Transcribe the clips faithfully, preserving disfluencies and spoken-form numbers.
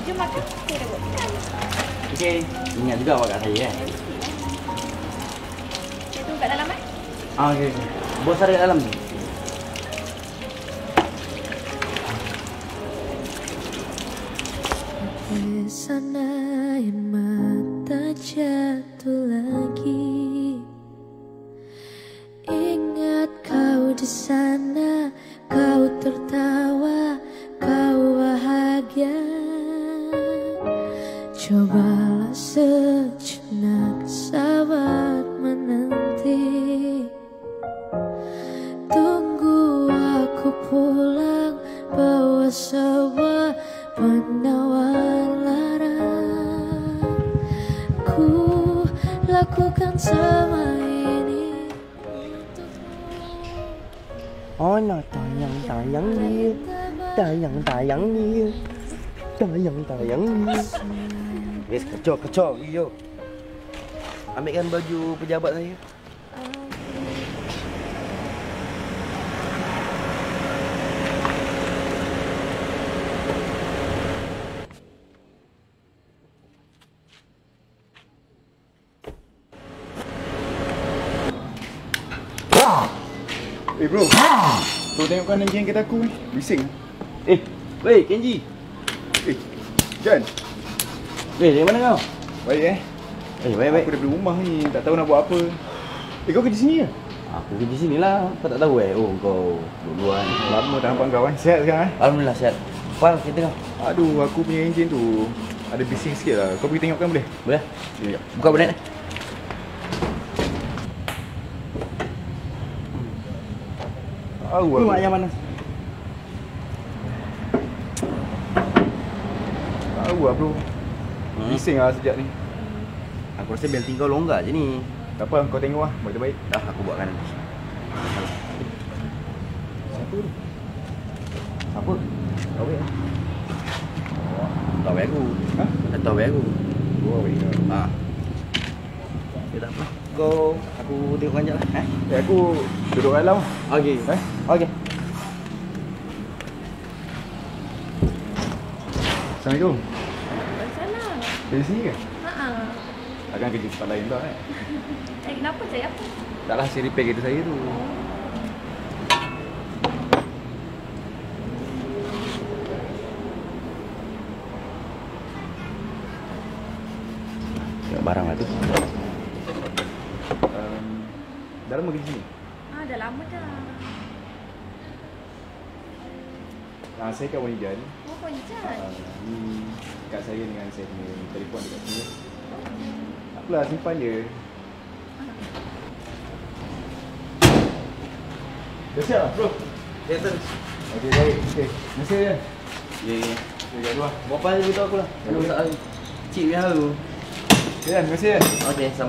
Jom makan. Saya dah buat makan. Okey, ingat juga awak kat saya kan? Saya tunggu kat dalam eh. Ah, okey. Okay. Bos ada kat dalam tu. Di sana yang mata jatuh lagi. Ingat kau di sana, kau tertawa, kau bahagia. Cobalah sejenak sabar menanti. Tunggu aku pulang bawa sebuah penawar lara. Ku lakukan semua ini untukmu. Oh, nak tayang-tayang dia. Tayang-tayang dia. Tayang-tayang dia. Wes kecok-kecok yo. Ambilkan baju pejabat saya. Eh bro, tu tengokkan anjing kereta aku ni, bising. Eh, weh Kenji. Eh, Jan. Weh, dari mana kau? Baik eh. Eh, baik-baik. Aku daripada rumah ni, tak tahu nak buat apa. Eh, kau kerja sini ke? Aku kerja sini lah. Kau tak tahu eh? Oh, kau duluan. Lama tak nampak kau kan. Sihat sekarang eh? Alhamdulillah sihat. Fal, kereta kau. Aduh, aku punya enjin tu ada bising sikit lah. Kau pergi tengokkan boleh? Boleh? Sekejap. Buka bonet ni. Tahu Ni aku. mak yang mana? Tahu lah bro. Hmm. Bising lah sejak ni. Aku rasa belting kau longgar je ni. Tak apa, kau tengok lah. Baik-baik. Dah, aku buatkan nanti. Siapa tu? Apa? Kau baik lah. Tahu aku. Ha? Tak tahu aku. Oh, baik lah. Ha. Ya tak apa. Kau, aku tengok kanjak lah. Eh? Eh, aku duduk kat dalam. Okey. Eh? Okey. Assalamualaikum. Waalaikumsalam. Dari sini ke? Ha. Takkan kerja tempat lain tak eh? Eh, kenapa saya apa? Taklah si repair kereta saya tu. Tengok barang lah tu. Um, dah lama kerja sini? Ah, dah lama dah. Ah, saya kat Wanijan. Oh, Poncan. Ah, ni kat saya dengan saya punya telefon dekat sini. Takpelah, simpan je. Dah siap lah bro? Ya, terus. Okey, baik. Okey, terima kasih ya. Ya, ya. Okey, kat luar. Berapa hari beritahu aku lah? Aku tak tahu. Cik punya haru. Okey, terima kasih ya. Okey, sama.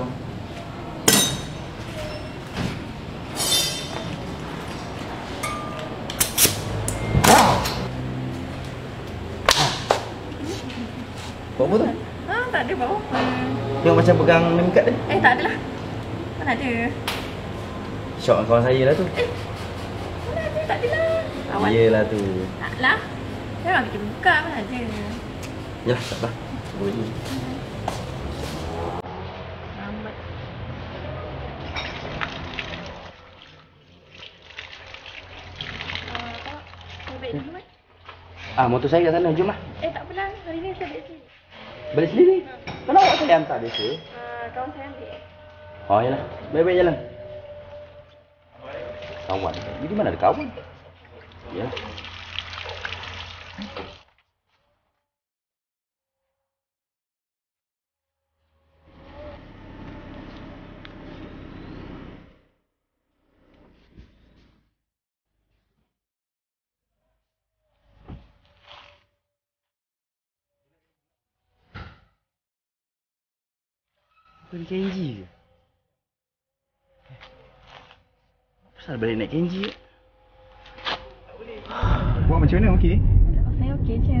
Buat apa tu? Ah, tak ada buat apa. Tengok macam pegang name card dia. Eh, tak adalah. Mana ada? Syok dengan kawan saya lah tu. Mana ada? Tak adalah. Awak Yelah tu. taklah. Saya orang kita buka, mana ada. Yalah, tak apa. Boleh ni. Lambat. Ah, awak, saya balik dulu kan? Ah, motor saya kat sana. Jom lah. Eh, tak apalah. Hari ni saya balik sini. Balik sendiri. Kenapa awak saya hantar biasa? Ah, kawan saya ambil. Oh, yalah. Baik-baik jalan. Kawan. Jadi mana ada kawan? Ya. Beli Kenji ke? Kenapa balik naik Kenji ke? Buat macam mana? Okey? Saya okey je.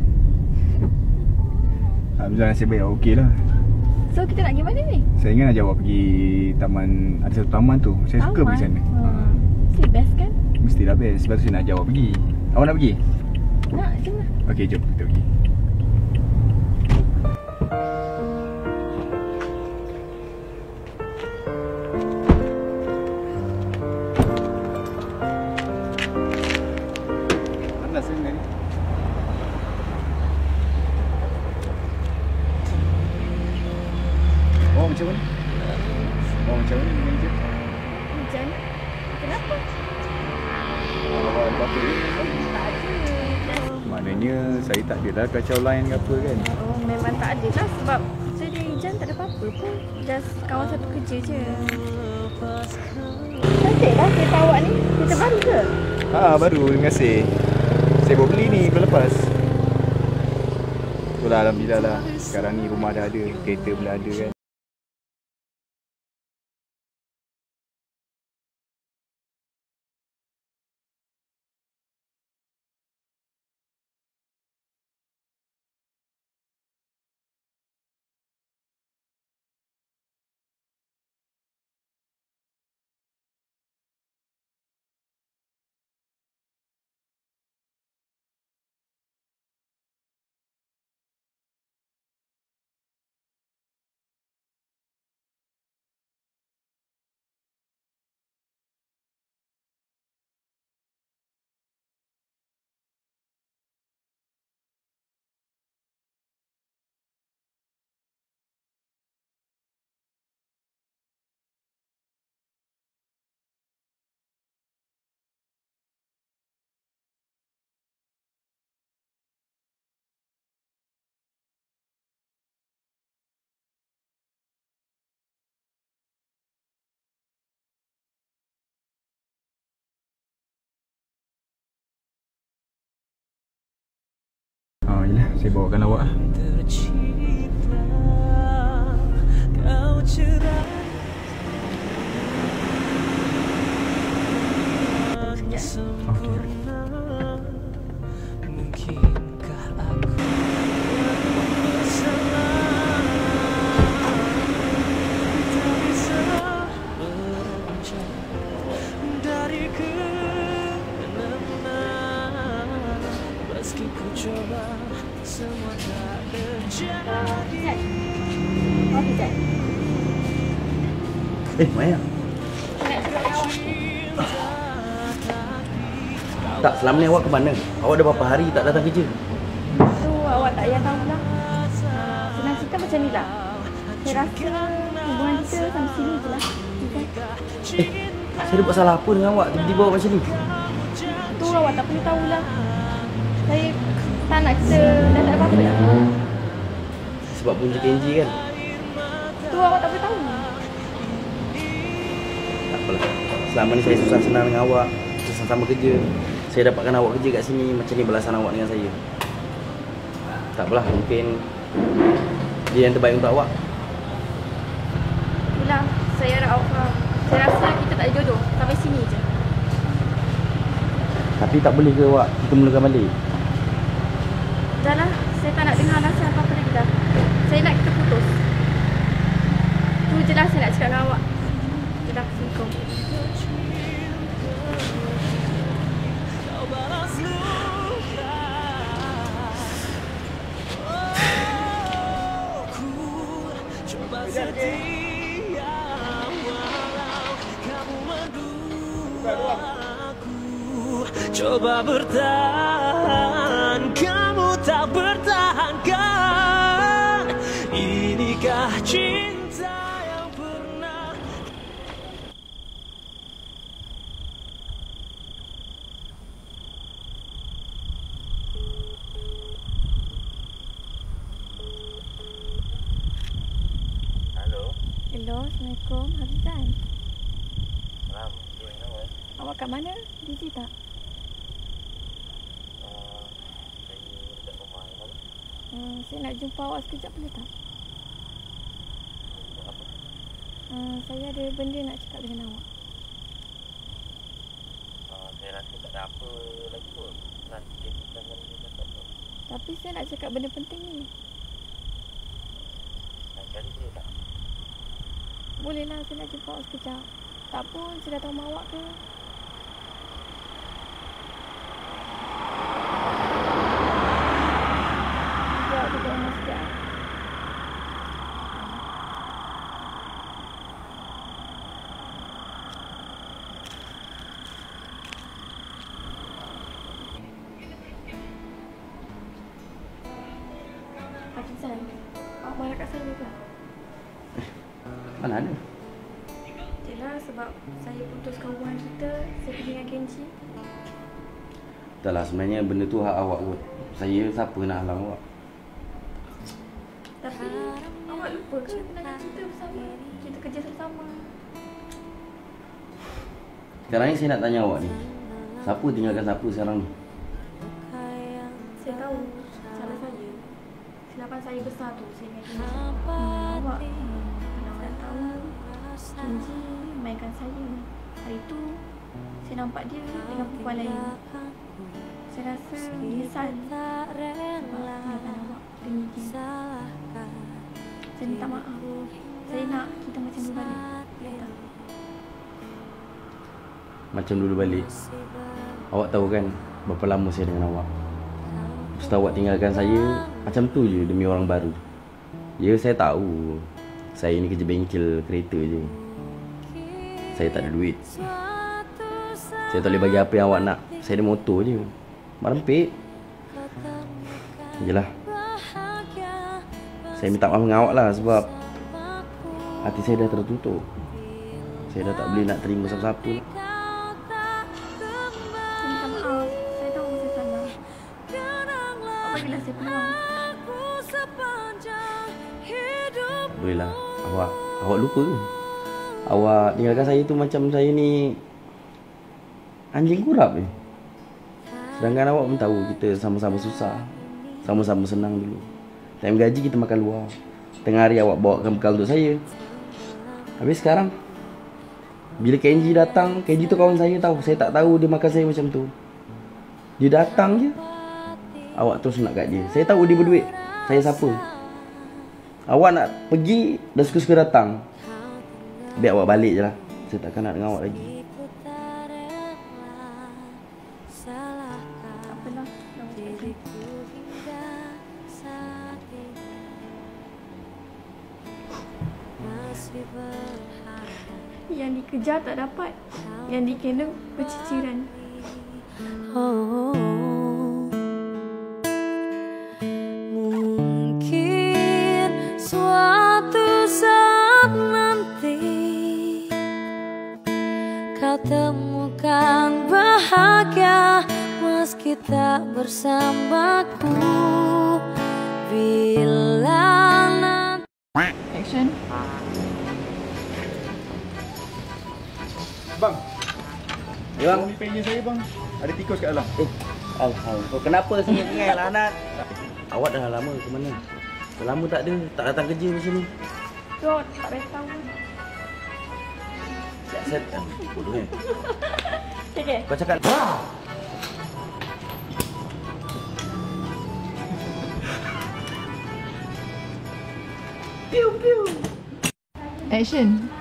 Alhamdulillah nasib baik okey lah. So, kita nak pergi mana ni? Saya ingat ajak awak pergi taman. Ada satu taman tu. Saya suka pergi sana. Hmm. Mesti best kan? Mestilah best. Sebab tu saya nak ajak awak pergi. Awak nak pergi? Nak, jom lah. Okey, jom kita pergi. kan. Oh macam mana? Oh macam mana dengan je? Hujan? Kenapa? Awak ada apa-apa ke? Tak ada. Maknanya saya tak adalah kacau line ke apa kan? Oh, memang tak ada lah sebab saya dia hujan tak ada apa-apa pun. Just kawan satu kerja je. Cantik lah kereta awak ni. Kereta baru ke? Ha, baru, terima kasih. Saya baru beli ni bulan lepas. Itulah, alhamdulillah lah. Sekarang ni rumah dah ada, kereta pun dah ada kan. Oh, yelah, saya bawakan awak lah. Okey. Oh, hujan. Eh, Maya. Nak suruh awak. Tak, selama ni awak ke mana? Awak dah berapa hari tak datang kerja? Tu awak tak payah tahu lah. Uh, senang cerita macam ni lah. Saya rasa hubungan kita sampai sini je lah. Okay? Eh, saya dah buat salah apa dengan awak? Tiba-tiba awak macam ni? Tu awak tak perlu tahulah. Saya tak nak kita dah tak ada apa-apa dah. Sebab punca K N G kan? Tu awak tak perlu tahu. Tak apalah. Selama ni saya susah senang dengan awak. Kita sama-sama kerja. Saya dapatkan awak kerja kat sini. Macam ni balasan awak dengan saya. Tak apalah, mungkin dia yang terbaik untuk awak. Itulah, saya harap awak faham. Saya rasa kita tak ada jodoh. Sampai sini je. Tapi tak boleh ke awak kita mulakan balik? Dah lah, saya tak nak dengar alasan apa-apa lagi dah. Saya nak kita putus. Tu je lah saya nak cakap dengan awak. Tu dah, Assalamualaikum. Coba bertahan, kamu tak bertahankan. Inikah cinta yang pernah. Halo. Hello, Assalamualaikum. Hafizan. Salam. Ini nama eh? Awak kat mana? Busy tak? Uh, saya dekat rumah. Kenapa? Uh, saya nak jumpa awak sekejap boleh tak? Buat apa? Uh, saya ada benda nak cakap dengan awak. Uh, saya rasa tak ada apa lagi pun. Nanti kita akan cakap tu. Tapi saya nak cakap benda penting ni. Nak cari dia tak? Bolehlah saya nak jumpa awak sekejap. Tak pun saya datang rumah awak ke? Awak duduk rumah sekejap. Hafizan, awak marah kat saya ke? Mana ada? Yelah, sebab saya putuskan hubungan kita, saya pergi dengan Kenji. Tak lah, sebenarnya benda tu hak awak kot. Saya siapa nak halang awak? Tapi awak lupa ke kenangan kita bersama? Kita kerja sama-sama. Sekarang ni saya nak tanya awak ni, siapa tinggalkan siapa sekarang ni? Saya tahu salah saya. Silapan saya besar tu, saya dengan Kenji. Hmm, awak, kalau awak tahu, Kenji mainkan saya. Hari tu, saya nampak dia dengan perempuan lain. Saya rasa menyesal sebab tinggalkan awak dengan dia. Saya minta maaf. Saya nak kita macam dulu balik. Ya tak? Macam dulu balik. Awak tahu kan berapa lama saya dengan awak. Lepas tu awak tinggalkan saya macam tu je demi orang baru. Ya, saya tahu saya ni kerja bengkel kereta je. Saya tak ada duit. Saya tak boleh bagi apa yang awak nak. Saya ada motor je. Merempit. Yelah, saya minta maaf dengan awak lah sebab hati saya dah tertutup. Saya dah tak boleh nak terima siapa-siapa lah. Saya minta maaf. Saya tahu saya salah. Awak bagilah saya peluang. Boleh lah. Awak Awak lupa ke? Awak tinggalkan saya tu macam saya ni anjing kurap je. Sedangkan awak pun tahu kita sama-sama susah, sama-sama senang dulu. Time gaji kita makan luar. Tengah hari awak bawakan bekal untuk saya. Habis sekarang bila Kenji datang, Kenji tu kawan saya tahu. Saya tak tahu dia makan saya macam tu. Dia datang je, awak terus nak kat dia. Saya tahu dia berduit. Saya siapa? Awak nak pergi, dah suka-suka datang. Biar awak balik je lah. Saya takkan nak dengan awak lagi. Apalah, dah okey. Yang dikejar tak dapat, yang dikena berciciran. Oh, mungkin suatu saat nanti kau temukan bahagia meski tak bersamaku. Bila nanti Action. Bang, Ya, bang. ni pengen saya bang. Ada tikus kat dalam. Eh, Alhamdulillah. Kenapa saya ingat lah Anat? Awak dah lama ke mana? Dah lama tak ada, tak datang kerja di sini. Tu tak payah tahu. Tak set. Bodoh eh. Okey. Kau cakap wah. Piu piu. Action.